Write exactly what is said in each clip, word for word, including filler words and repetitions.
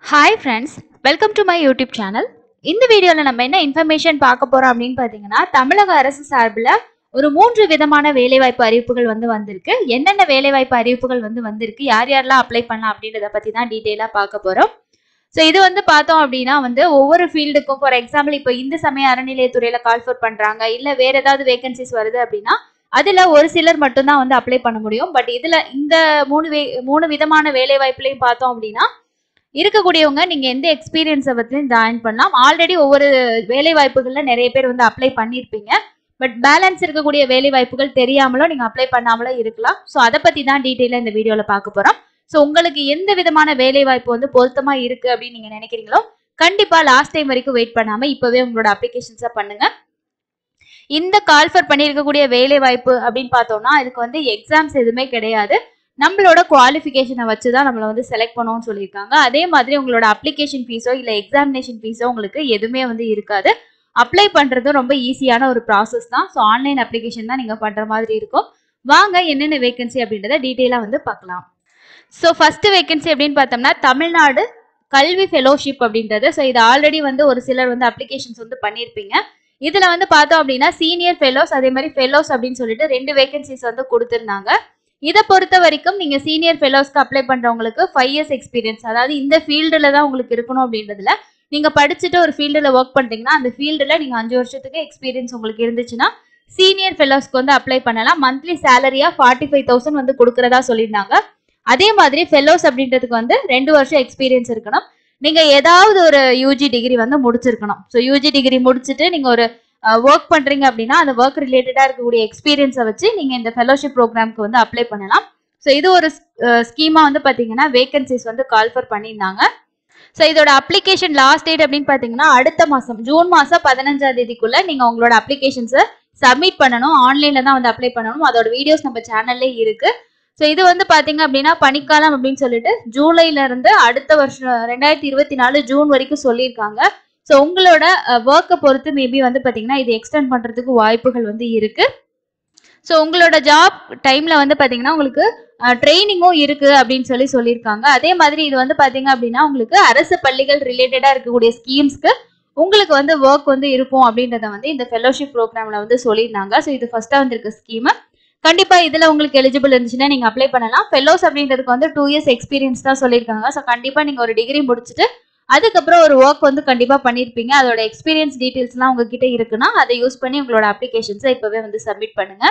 Hi friends, welcome to my YouTube channel. இந்த வீடியோல நம்ம என்ன இன்ஃபர்மேஷன் பார்க்க போறோம் அப்படினு பாத்தீங்கன்னா தமிழக அரசு சார்பில் ஒரு மூன்று விதமான வேலைவாய்ப்பு அறிவிப்புகள் வந்து வந்திருக்கு. என்னென்ன வேலைவாய்ப்பு அறிவிப்புகள் வந்து வந்திருக்கு, யார் யாரெல்லாம் அப்ளை பண்ணலாம் அப்படின்றத பத்தி தான் டீடைலா பார்க்க போறோம். ஸோ இது வந்து பார்த்தோம் அப்படின்னா வந்து ஒவ்வொரு ஃபீல்டுக்கும், ஃபார் எக்ஸாம்பிள் இப்போ இந்து சமய அறநிலையத்துறையில கால் ஃபோர் பண்றாங்க, இல்ல வேற ஏதாவது வேகன்சிஸ் வருது அப்படின்னா அதுல ஒரு சிலர் மட்டும்தான் வந்து அப்ளை பண்ண முடியும். பட் இதுல இந்த மூணு வே மூணு விதமான வேலை வாய்ப்புலையும் பார்த்தோம் அப்படின்னா இருக்கக்கூடியவங்க நீங்க எந்த எக்ஸ்பீரியன்ஸை பத்தி ஜாயின் பண்ணலாம். ஆல்ரெடி ஒவ்வொரு வேலை வாய்ப்புகள்ல நிறைய பேர் வந்து அப்ளை பண்ணியிருப்பீங்க. பட் பேலன்ஸ் இருக்கக்கூடிய வேலை வாய்ப்புகள் தெரியாமலோ நீங்க அப்ளை பண்ணாமலோ இருக்கலாம். ஸோ அதை பத்தி தான் டீட்டெயிலாக இந்த வீடியோல பார்க்க போறோம். ஸோ உங்களுக்கு எந்த விதமான வேலை வாய்ப்பு வந்து பொருத்தமா இருக்கு அப்படின்னு நீங்க நினைக்கிறீங்களோ கண்டிப்பா லாஸ்ட் டைம் வரைக்கும் வெயிட் பண்ணாம இப்பவே உங்களோட அப்ளிகேஷன்ஸை பண்ணுங்க. இந்த கால்ஃபர் பண்ணியிருக்கக்கூடிய வேலை வாய்ப்பு அப்படின்னு பார்த்தோம்னா இதுக்கு வந்து எக்ஸாம்ஸ் எதுவுமே கிடையாது. நம்மளோட குவாலிஃபிகேஷனை வச்சு தான் நம்மளை வந்து செலக்ட் பண்ணணும்னு சொல்லியிருக்காங்க. அதே மாதிரி உங்களோட அப்ளிகேஷன் ஃபீஸோ இல்லை எக்ஸாமினேஷன் ஃபீஸோ உங்களுக்கு எதுவுமே வந்து இருக்காது. அப்ளை பண்ணுறது ரொம்ப ஈஸியான ஒரு ப்ராசஸ் தான். ஸோ ஆன்லைன் அப்ளிகேஷன் தான் நீங்கள் பண்ணுற மாதிரி இருக்கும். வாங்க என்னென்ன வேகன்சி அப்படின்றத டீட்டெயிலாக வந்து பார்க்கலாம். ஸோ ஃபர்ஸ்ட் வேகன்சி அப்படின்னு பார்த்தோம்னா தமிழ்நாடு கல்வி ஃபெலோஷிப் அப்படின்றது. ஸோ இது ஆல்ரெடி வந்து ஒரு சிலர் வந்து அப்ளிகேஷன்ஸ் வந்து பண்ணியிருப்பீங்க. இதுல வந்து பார்த்தோம் அப்படின்னா சீனியர் ஃபெலோஸ் அதே மாதிரி ஃபெலோஸ் அப்படின்னு சொல்லிட்டு ரெண்டு வேகன்சிஸ் வந்து கொடுத்துருந்தாங்க. இதை பொறுத்த வரைக்கும் நீங்க சீனியர் ஃபெலோஸ்க்கு அப்ளை பண்றவங்களுக்கு ஃபைவ் இயர்ஸ் எக்ஸ்பீரியன்ஸ், அதாவது இந்த ஃபீல்டுல தான் உங்களுக்கு இருக்கணும் அப்படின்றதுல நீங்க படிச்சுட்டு ஒரு ஃபீல்டுல ஒர்க் பண்றீங்கன்னா அந்த ஃபீல்டுல நீங்க அஞ்சு வருஷத்துக்கு எக்ஸ்பீரியன்ஸ் உங்களுக்கு இருந்துச்சுன்னா சீனியர் ஃபெலோஸ்க்கு வந்து அப்ளை பண்ணலாம். மந்த்லி சேலரியா ஃபார்ட்டி ஃபைவ் தௌசண்ட் வந்து கொடுக்கறதா சொல்லியிருந்தாங்க. அதே மாதிரி ஃபெலோஸ் அப்படின்றதுக்கு வந்து ரெண்டு வருஷம் எக்ஸ்பீரியன்ஸ் இருக்கணும். நீங்க ஏதாவது ஒரு யூஜி டிகிரி வந்து முடிச்சிருக்கணும். ஸோ யூஜி டிகிரி முடிச்சுட்டு நீங்க ஒரு ஒர்க் பண்றீங்க அப்படின்னா அந்த ஒர்க் ரிலேட்டடா இருக்கக்கூடிய எக்ஸ்பீரியன்ஸை வச்சு நீங்க இந்த ஃபெலோஷிப் ப்ரோக்ராம்க்கு வந்து அப்ளை பண்ணலாம். ஸோ இது ஒரு ஸ்கீமா வந்து பாத்தீங்கன்னா வேகன்சிஸ் வந்து கால்ஃபர் பண்ணியிருந்தாங்க. ஸோ இதோட அப்ளிகேஷன் லாஸ்ட் டேட் அப்படின்னு பாத்தீங்கன்னா அடுத்த மாசம் ஜூன் மாசம் பதினஞ்சாம் தேதிக்குள்ள நீங்க உங்களோட அப்ளிகேஷன்ஸை சப்மிட் பண்ணணும். ஆன்லைன்ல தான் வந்து அப்ளை பண்ணணும். அதோட வீடியோஸ் நம்ம சேனல்லே இருக்கு. ஸோ இது வந்து பாத்தீங்க அப்படின்னா பனிக்காலம் அப்படின்னு சொல்லிட்டு ஜூலைல இருந்து அடுத்த வருஷம் ரெண்டாயிரத்தி இருபத்தி நாலு ஜூன் வரைக்கும் சொல்லியிருக்காங்க. ஸோ உங்களோட ஒர்க்கை பொறுத்து மேபி வந்து பாத்தீங்கன்னா இது எக்ஸ்டெண்ட் பண்றதுக்கு வாய்ப்புகள் வந்து இருக்கு. ஸோ உங்களோட ஜாப் டைம்ல வந்து பாத்தீங்கன்னா உங்களுக்கு ட்ரைனிங்கும் இருக்கு அப்படின்னு சொல்லி சொல்லியிருக்காங்க. அதே மாதிரி இது வந்து பாத்தீங்க அப்படின்னா உங்களுக்கு அரசு பள்ளிகள் ரிலேட்டடா இருக்கக்கூடிய ஸ்கீம்ஸ்க்கு உங்களுக்கு வந்து ஒர்க் வந்து இருக்கும் அப்படின்றத வந்து இந்த ஃபெலோஷிப் ப்ரோக்ராம்ல வந்து சொல்லியிருந்தாங்க. ஸோ இது ஃபர்ஸ்டா வந்திருக்க ஸ்கீம். கண்டிப்பா இதுல உங்களுக்கு எலிஜிபிள் இருந்துச்சுன்னா நீங்க அப்ளை பண்ணலாம். ஃபெலோஸ் அப்படின்றதுக்கு வந்து டூ இயர்ஸ் எக்ஸ்பீரியன்ஸ் தான் சொல்லியிருக்காங்க. ஸோ கண்டிப்பா நீங்க ஒரு டிகிரி முடிச்சுட்டு அதுக்கப்புறம் ஒரு ஒர்க் வந்து கண்டிப்பா பண்ணிருப்பீங்க. அதோட எக்ஸ்பீரியன்ஸ் டீடைல்ஸ்லாம் உங்ககிட்ட இருக்குன்னா அதை யூஸ் பண்ணி உங்களோட அப்ளிகேஷன்ஸை இப்பவே வந்து சப்மிட் பண்ணுங்க.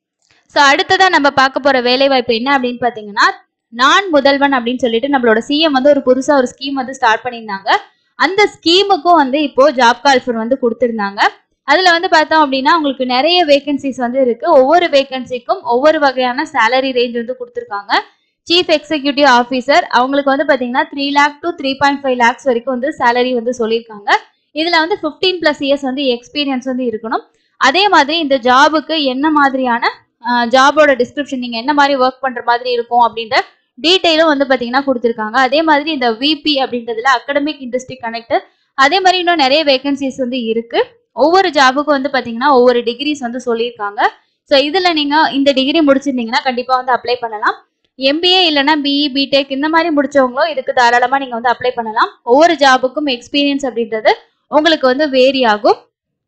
ஸோ அடுத்ததான் நம்ம பார்க்க போற வேலை வாய்ப்பு என்ன அப்படின்னு பாத்தீங்கன்னா நான் முதல்வன் அப்படின்னு சொல்லிட்டு நம்மளோட சிஎம் வந்து ஒரு புதுசா ஒரு ஸ்கீம் வந்து ஸ்டார்ட் பண்ணியிருந்தாங்க. அந்த ஸ்கீமுக்கும் வந்து இப்போ ஜாப் கால்ஃபர் வந்து கொடுத்திருந்தாங்க. அதுல வந்து பார்த்தோம் அப்படின்னா உங்களுக்கு நிறைய வேகன்சிஸ் வந்து இருக்கு. ஒவ்வொரு வேகன்சிக்கும் ஒவ்வொரு வகையான சேலரி ரேஞ்ச் வந்து கொடுத்துருக்காங்க. சீஃப் எக்ஸிக்யூட்டிவ் ஆஃபீஸர் அவங்களுக்கு வந்து பாத்தீங்கன்னா three lakh to three point five lakhs வரைக்கும் வந்து சேலரி வந்து சொல்லியிருக்காங்க. இதுல வந்து பிப்டீன் பிளஸ் இயர்ஸ் வந்து எக்ஸ்பீரியன்ஸ் வந்து இருக்கணும். அதே மாதிரி இந்த ஜாபுக்கு என்ன மாதிரியான ஜாபோட டிஸ்கிரிப்ஷன் நீங்க என்ன மாதிரி ஒர்க் பண்ற மாதிரி இருக்கும் அப்படின்ற டீட்டெயிலும் வந்து பாத்தீங்கன்னா கொடுத்துருக்காங்க. அதே மாதிரி இந்த விபி அப்படின்றதுல அகடமிக் இண்டஸ்ட்ரி கனெக்ட் அதே மாதிரி இன்னும் நிறைய வேகன்சிஸ் வந்து இருக்கு. ஒவ்வொரு ஜாபுக்கும் வந்து பாத்தீங்கன்னா ஒவ்வொரு டிகிரிஸ் வந்து சொல்லியிருக்காங்க. ஸோ இதுல நீங்க இந்த டிகிரி முடிச்சிருந்தீங்கன்னா கண்டிப்பா வந்து அப்ளை பண்ணலாம். எம்பிஏ இல்லைன்னா பிஇ பிடெக் இந்த மாதிரி முடிச்சவங்களும் இதுக்கு தாராளமா நீங்க வந்து அப்ளை பண்ணலாம். ஒவ்வொரு ஜாபுக்கும் எக்ஸ்பீரியன்ஸ் அப்படின்றது உங்களுக்கு வந்து வேரி ஆகும்.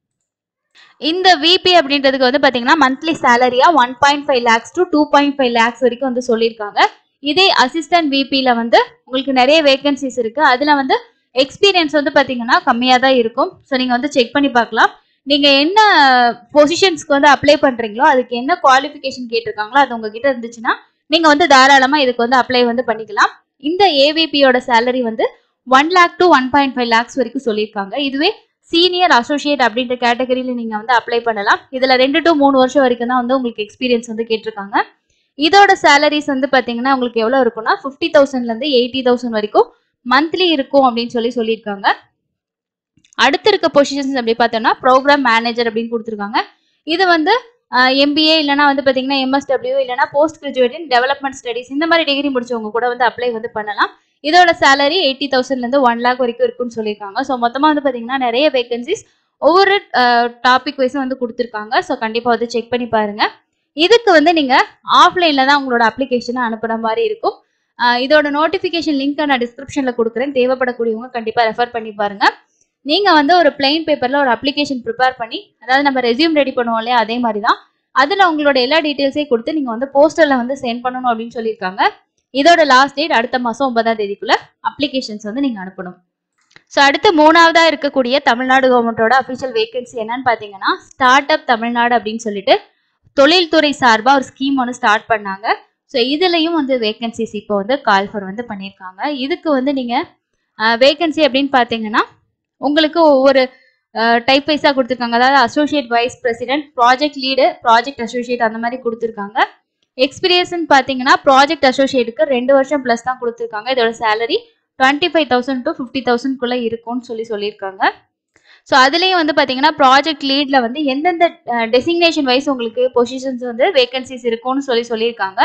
இந்த விபி அப்படின்றதுக்கு வந்து பாத்தீங்கன்னா மந்த்லி சேலரியா one point five lakhs to two point five lakhs வரைக்கும் வந்து சொல்லியிருக்காங்க. இதே அசிஸ்டன்ட் விபில வந்து உங்களுக்கு நிறைய வேகன்சிஸ் இருக்கு. அதுல வந்து எக்ஸ்பீரியன்ஸ் வந்து பாத்தீங்கன்னா கம்மியா தான் இருக்கும். ஸோ நீங்க வந்து செக் பண்ணி பார்க்கலாம். நீங்க என்ன பொசிஷன்ஸ்க்கு வந்து அப்ளை பண்றீங்களோ அதுக்கு என்ன குவாலிஃபிகேஷன் கேட்டிருக்காங்களோ அது உங்ககிட்ட இருந்துச்சுன்னா நீங்க வந்து தாராளமா இதுக்கு வந்து அப்ளை வந்து பண்ணிக்கலாம். இந்த ஏவிபியோட சேலரி வந்து one lakh to one point five lakhs வரைக்கும் சொல்லியிருக்காங்க. இதுவே சீனியர் அசோசியேட் அப்படின்ற கேட்டகரியில நீங்க வந்து அப்ளை பண்ணலாம். இதுல ரெண்டு டு மூணு வருஷம் வரைக்கும் தான் வந்து உங்களுக்கு எக்ஸ்பீரியன்ஸ் வந்து கேட்டிருக்காங்க. இதோட சேலரிஸ் வந்து பாத்தீங்கன்னா உங்களுக்கு எவ்வளவு இருக்கும்னா பிப்டி தௌசண்ட்ல இருந்து எயிட்டி தௌசண்ட் வரைக்கும் மந்த்லி இருக்கும் அப்படின்னு சொல்லி சொல்லியிருக்காங்க. அடுத்து இருக்க பொசிஷன்ஸ் அப்படி பார்த்தோம்னா ப்ரோக்ராம் மேனேஜர் அப்படின்னு கொடுத்துருக்காங்க. இது வந்து எம்பிஏ இல்லைனா வந்து பாத்தீங்கன்னா எம்எஸ்டபிள்யூ இல்லைனா post graduate in development studies இந்த மாதிரி டிகிரி முடிச்சவங்க கூட வந்து அப்ளை வந்து பண்ணலாம். இதோட சேலரி எயிட்டி தௌசண்ட்ல இருந்து ஒன் லேக் வரைக்கும் இருக்குன்னு சொல்லியிருக்காங்க. ஸோ மொத்தமா வந்து பாத்தீங்கன்னா நிறைய வேகன்சிஸ் ஒவ்வொரு டாபிக் வைஸும் வந்து கொடுத்துருக்காங்க. ஸோ கண்டிப்பா வந்து செக் பண்ணி பாருங்க. இதுக்கு வந்து நீங்க ஆஃப்லைன்ல தான் உங்களோட அப்ளிகேஷனை அனுப்புற மாதிரி இருக்கும். இதோட நோட்டிஃபிகேஷன் லிங்க் நான் டிஸ்கிரிப்ஷன்ல கொடுக்குறேன். தேவைப்படக்கூடியவங்க கண்டிப்பா ரெஃபர் பண்ணி பாருங்க. நீங்க வந்து ஒரு பிளைன் பேப்பர்ல ஒரு அப்ளிகேஷன் ப்ரிப்பேர் பண்ணி, அதாவது நம்ம ரெஸ்யூம் ரெடி பண்ணுவோம் இல்லையா, அதே மாதிரி தான் அதுல உங்களோட எல்லா டீடைல்ஸையும் கொடுத்து நீங்க வந்து போஸ்டர்ல வந்து சென்ட் பண்ணணும் அப்படின்னு சொல்லியிருக்காங்க. இதோட லாஸ்ட் டேட் அடுத்த மாசம் ஒன்பதாம் தேதிக்குள்ள அப்ளிகேஷன்ஸ் வந்து நீங்க அனுப்பணும். ஸோ அடுத்து மூணாவதா இருக்கக்கூடிய தமிழ்நாடு கவர்மெண்டோட அஃபிஷியல் வேகன்சி என்னன்னு பாத்தீங்கன்னா, ஸ்டார்ட் அப் தமிழ்நாடு அப்படின்னு சொல்லிட்டு தொழில்துறை சார்பா ஒரு ஸ்கீம் ஒன்று ஸ்டார்ட் பண்ணாங்க. ஸோ இதுலயும் வந்து வேகன்சிஸ் இப்போ வந்து கால் ஃபார் வந்து பண்ணியிருக்காங்க. இதுக்கு வந்து நீங்க வேகன்சி அப்படின்னு பாத்தீங்கன்னா உங்களுக்கு ஒவ்வொரு டைப் வைஸா கொடுத்துருக்காங்க. அதாவது associate vice president, project lead, project associate அந்த மாதிரி கொடுத்துருக்காங்க. எக்ஸ்பீரியன்ஸ் பாத்தீங்கன்னா ப்ராஜெக்ட் அசோசியேட்டுக்கு ரெண்டு வருஷம் பிளஸ் தான் கொடுத்துருக்காங்க. இதோட salary twenty five thousand to fifty thousand குள்ள இருக்கும்னு சொல்லி சொல்லியிருக்காங்க. ஸோ அதுலேயும் வந்து பார்த்தீங்கன்னா ப்ராஜெக்ட் லீட்ல வந்து எந்தெந்த டெசிக்னேஷன் வைஸ் உங்களுக்கு பொசிஷன்ஸ் வந்து வேகன்சிஸ் இருக்கும்னு சொல்லி சொல்லியிருக்காங்க.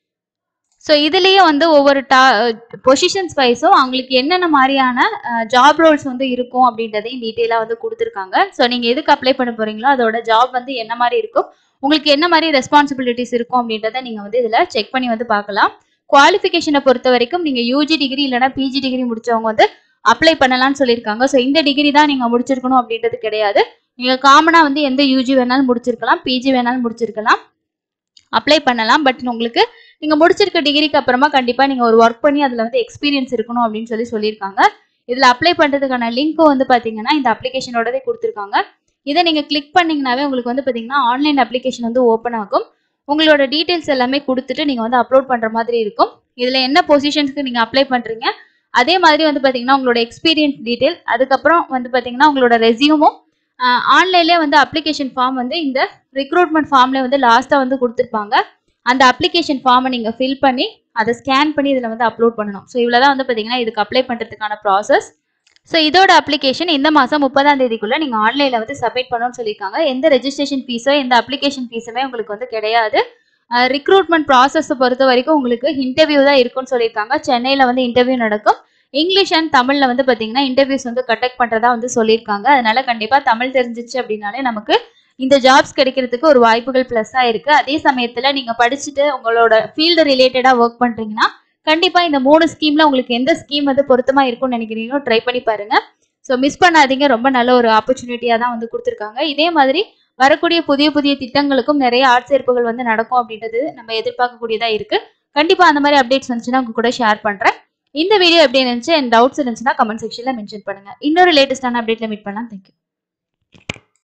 ஸோ இதுலேயும் வந்து ஒவ்வொரு டா பொசிஷன்ஸ் வைஸும் அவங்களுக்கு என்னென்ன மாதிரியான ஜாப் ரோல்ஸ் வந்து இருக்கும் அப்படின்றதையும் டீட்டெயிலாக வந்து கொடுத்துருக்காங்க. ஸோ நீங்கள் எதுக்கு அப்ளை பண்ண போறீங்களோ அதோட ஜாப் வந்து என்ன மாதிரி இருக்கும், உங்களுக்கு என்ன மாதிரி ரெஸ்பான்சிபிலிட்டிஸ் இருக்கும் அப்படின்றத நீங்கள் வந்து இதில் செக் பண்ணி வந்து பார்க்கலாம். குவாலிஃபிகேஷனை பொறுத்த வரைக்கும் நீங்கள் யூஜி டிகிரி இல்லைனா பிஜி டிகிரி முடிச்சவங்க வந்து அப்ளை பண்ணலாம்னு சொல்லியிருக்காங்க. ஸோ இந்த டிகிரி தான் நீங்கள் முடிச்சிருக்கணும் அப்படின்றது கிடையாது. நீங்கள் காமனாக வந்து எந்த யூஜி வேணாலும் முடிச்சிருக்கலாம், பிஜி வேணாலும் முடிச்சிருக்கலாம், அப்ளை பண்ணலாம். பட் உங்களுக்கு நீங்கள் முடிச்சிருக்க டிகிரிக்கு அப்புறமா கண்டிப்பாக நீங்கள் ஒரு ஒர்க் பண்ணி அதில் வந்து எக்ஸ்பீரியன்ஸ் இருக்கணும் அப்படின்னு சொல்லி சொல்லியிருக்காங்க. இதில் அப்ளை பண்ணுறதுக்கான லிங்க்கும் வந்து பார்த்தீங்கன்னா இந்த அப்ளிகேஷனோடவே கொடுத்துருக்காங்க. இதை நீங்கள் கிளிக் பண்ணிங்கனாவே உங்களுக்கு வந்து பார்த்தீங்கன்னா ஆன்லைன் அப்ளிகேஷன் வந்து ஓப்பன் ஆகும். உங்களோட டீட்டெயில்ஸ் எல்லாமே கொடுத்துட்டு நீங்கள் வந்து அப்லோட் பண்ணுற மாதிரி இருக்கும். இதில் என்ன பொசிஷன்ஸ்க்கு நீங்கள் அப்ளை பண்ணுறீங்க, அதே மாதிரி வந்து பார்த்தீங்கன்னா உங்களோட எக்ஸ்பீரியன்ஸ் டீட்டெயில், அதுக்கப்புறம் வந்து பார்த்தீங்கன்னா உங்களோட ரெஸ்யூமும் ஆன்லைன்லேயே வந்து அப்ளிகேஷன் ஃபார்ம் வந்து இந்த ரிக்ரூட்மெண்ட் ஃபார்ம்ல வந்து லாஸ்ட்டாக வந்து கொடுத்துருப்பாங்க. அந்த அப்ளிகேஷன் ஃபார்மை நீங்கள் ஃபில் பண்ணி அதை ஸ்கேன் பண்ணி இதில் வந்து அப்லோட் பண்ணணும். ஸோ இவ்வளோ தான் வந்து பார்த்தீங்கன்னா இதுக்கு அப்ளை பண்ணுறதுக்கான ப்ராசஸ். ஸோ இதோட அப்ளிகேஷன் இந்த மாதம் முப்பதாம் தேதிக்குள்ளே நீங்கள் ஆன்லைனில் வந்து சப்மிட் பண்ணணும்னு சொல்லியிருக்காங்க. எந்த ரெஜிஸ்ட்ரேஷன் ஃபீஸோ எந்த அப்ளிகேஷன் ஃபீஸுமே உங்களுக்கு வந்து கிடையாது. ரிக்ரூட்மெண்ட் ப்ராசஸை பொறுத்த வரைக்கும் உங்களுக்கு இன்டர்வியூ தான் இருக்குன்னு சொல்லியிருக்காங்க. சென்னையில் வந்து இன்டர்வியூ நடக்கும். இங்கிலீஷ் அண்ட் தமிழில் வந்து பார்த்தீங்கன்னா இன்டர்வியூஸ் வந்து கண்டக்ட் பண்ணுறதா வந்து சொல்லியிருக்காங்க. அதனால கண்டிப்பாக தமிழ் தெரிஞ்சிச்சு அப்படின்னாலே நமக்கு இந்த ஜாப்ஸ் கிடைக்கிறதுக்கு ஒரு வாய்ப்புகள் ப்ளஸ்ஸாக இருக்குது. அதே சமயத்தில் நீங்கள் படிச்சுட்டு உங்களோட ஃபீல்டு ரிலேட்டடாக ஒர்க் பண்ணுறீங்கன்னா கண்டிப்பாக இந்த மூணு ஸ்கீமில் உங்களுக்கு எந்த ஸ்கீம் வந்து பொருத்தமாக இருக்கும்னு நினைக்கிறீங்களோ ட்ரை பண்ணி பாருங்க. ஸோ மிஸ் பண்ணாதீங்க. ரொம்ப நல்ல ஒரு ஆப்பர்ச்சுனிட்டியாக தான் வந்து கொடுத்துருக்காங்க. இதே மாதிரி வரக்கூடிய புதிய புதிய திட்டங்களுக்கும் நிறைய ஆட்சேர்ப்புகள் வந்து நடக்கும் அப்படின்றது நம்ம எதிர்பார்க்கக்கூடியதாக இருக்குது. கண்டிப்பாக அந்த மாதிரி அப்டேட்ஸ் வந்துச்சுன்னா உங்க கூட ஷேர் பண்ணுறேன். இந்த வீடியோ எப்படி இருந்துச்சு அண்ட் டவுட்ஸ் இருந்துச்சுன்னா கமெண்ட் செக்ஷனில் மென்ஷன் பண்ணுங்கள். இன்னொரு லேட்டஸ்டான அப்டேட்டில் மீட் பண்ணலாம். தேங்க்யூ.